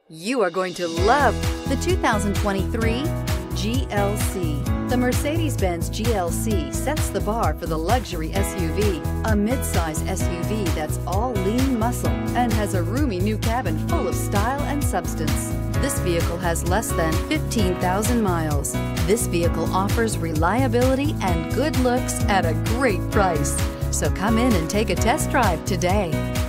You are going to love the 2023 GLC. The Mercedes-Benz GLC sets the bar for the luxury SUV, a midsize SUV that's all lean muscle and has a roomy new cabin full of style and substance. This vehicle has less than 15,000 miles. This vehicle offers reliability and good looks at a great price. So come in and take a test drive today.